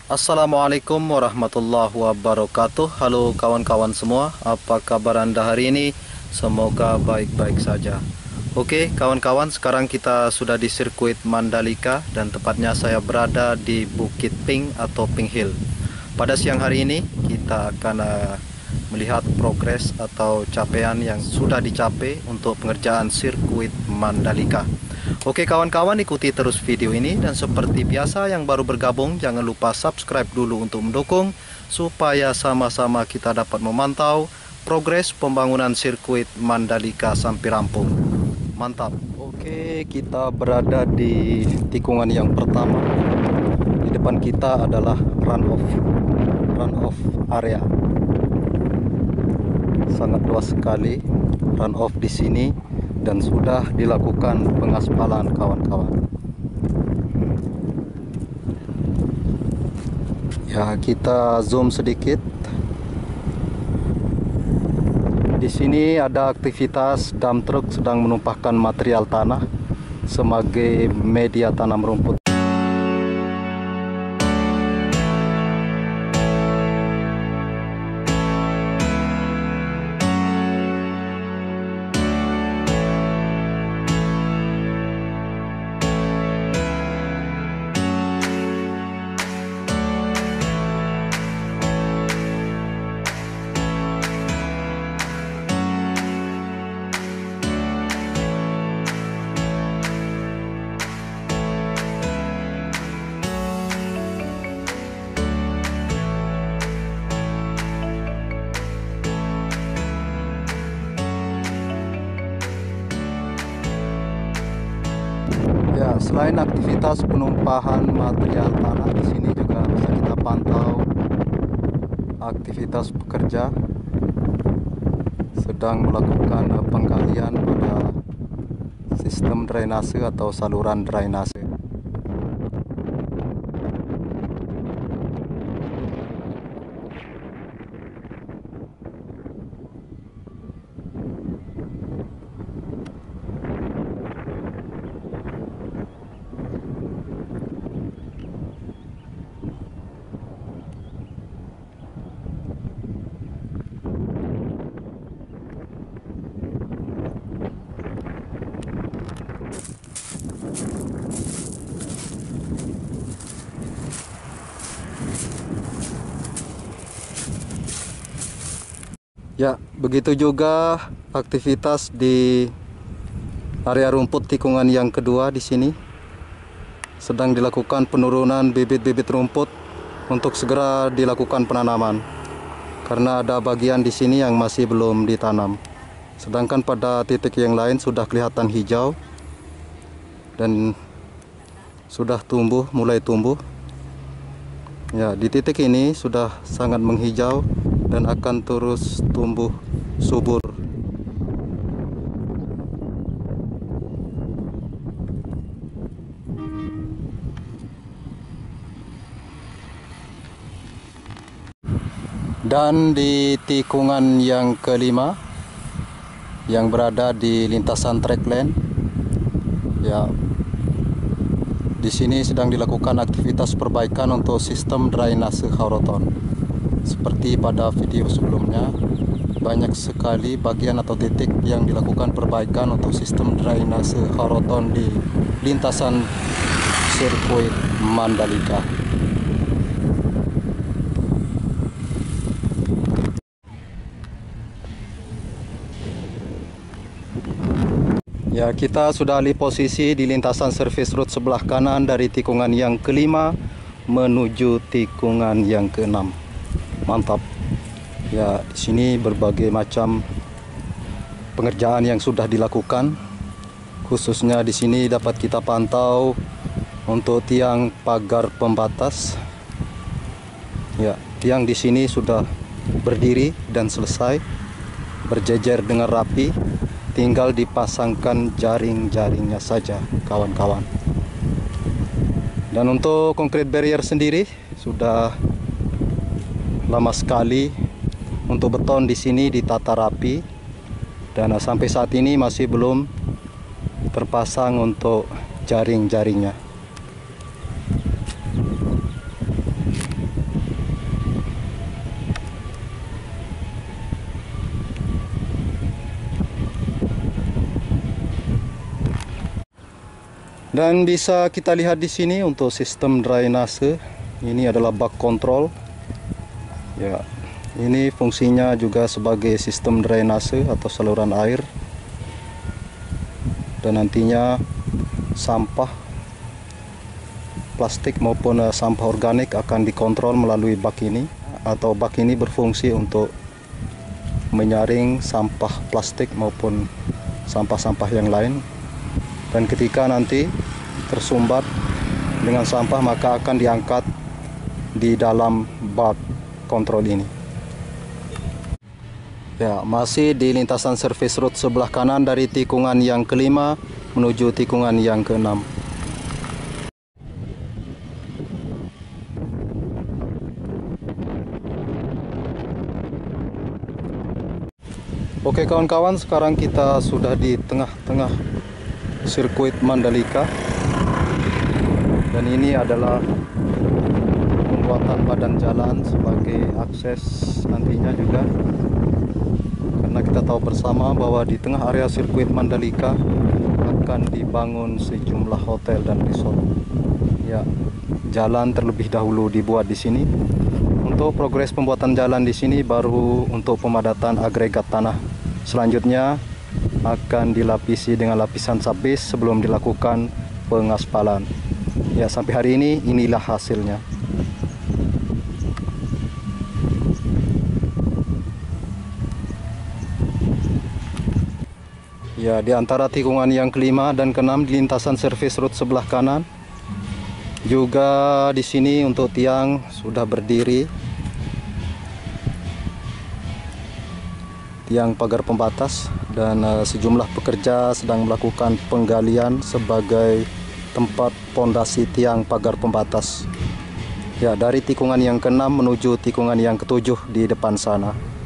Assalamualaikum warahmatullahi wabarakatuh. Halo kawan-kawan semua, apa kabar Anda hari ini? Semoga baik-baik saja. Oke kawan-kawan, sekarang kita sudah di sirkuit Mandalika dan tepatnya saya berada di Bukit Pink atau Pink Hill. Pada siang hari ini kita akan melihat progres atau capaian yang sudah dicapai untuk pengerjaan sirkuit Mandalika. Oke kawan-kawan, ikuti terus video ini, dan seperti biasa yang baru bergabung jangan lupa subscribe dulu untuk mendukung supaya sama-sama kita dapat memantau progres pembangunan sirkuit Mandalika sampai rampung. Mantap. Oke, kita berada di tikungan yang pertama. Di depan kita adalah runoff area. Sangat luas sekali runoff di sini dan sudah dilakukan pengaspalan kawan-kawan. Ya, kita zoom sedikit. Di sini ada aktivitas dump truck sedang menumpahkan material tanah sebagai media tanam rumput. Ya, selain aktivitas penumpahan material tanah, di sini juga bisa kita pantau aktivitas pekerja sedang melakukan penggalian pada sistem drainase atau saluran drainase. Ya, begitu juga aktivitas di area rumput tikungan yang kedua. Di sini sedang dilakukan penurunan bibit-bibit rumput untuk segera dilakukan penanaman, karena ada bagian di sini yang masih belum ditanam. Sedangkan pada titik yang lain sudah kelihatan hijau dan sudah tumbuh, mulai tumbuh. Ya, di titik ini sudah sangat menghijau dan akan terus tumbuh subur. Dan di tikungan yang kelima yang berada di lintasan track lane, ya, di sini sedang dilakukan aktivitas perbaikan untuk sistem drainase Horoton. Seperti pada video sebelumnya, banyak sekali bagian atau titik yang dilakukan perbaikan untuk sistem drainase Horoton di lintasan sirkuit Mandalika. Ya, kita sudah alih posisi di lintasan service road sebelah kanan dari tikungan yang kelima menuju tikungan yang keenam. Mantap. Ya, di sini berbagai macam pengerjaan yang sudah dilakukan. Khususnya di sini dapat kita pantau untuk tiang pagar pembatas. Ya, tiang di sini sudah berdiri dan selesai, berjejer dengan rapi. Tinggal dipasangkan jaring-jaringnya saja, kawan-kawan. Dan untuk concrete barrier sendiri sudah lama sekali untuk beton di sini ditata rapi, dan sampai saat ini masih belum terpasang untuk jaring-jaringnya. Dan bisa kita lihat di sini untuk sistem drainase. Ini adalah bak kontrol. Ya, ini fungsinya juga sebagai sistem drainase atau saluran air. Dan nantinya sampah plastik maupun sampah organik akan dikontrol melalui bak ini, atau bak ini berfungsi untuk menyaring sampah plastik maupun sampah-sampah yang lain. Dan ketika nanti tersumbat dengan sampah, maka akan diangkat di dalam bak kontrol ini. Ya, masih di lintasan service road sebelah kanan dari tikungan yang kelima menuju tikungan yang keenam. Oke kawan-kawan, sekarang kita sudah di tengah-tengah sirkuit Mandalika. Dan ini adalah pembuatan badan jalan sebagai akses nantinya juga. Karena kita tahu bersama bahwa di tengah area sirkuit Mandalika akan dibangun sejumlah hotel dan resort. Ya, jalan terlebih dahulu dibuat di sini. Untuk progres pembuatan jalan di sini baru untuk pemadatan agregat tanah. Selanjutnya akan dilapisi dengan lapisan subbase sebelum dilakukan pengaspalan. Ya, sampai hari ini inilah hasilnya. Ya, di antara tikungan yang kelima dan keenam di lintasan service road sebelah kanan. Juga di sini untuk tiang sudah berdiri. Tiang pagar pembatas, dan sejumlah pekerja sedang melakukan penggalian sebagai tempat pondasi tiang pagar pembatas. Ya, dari tikungan yang keenam menuju tikungan yang ketujuh di depan sana.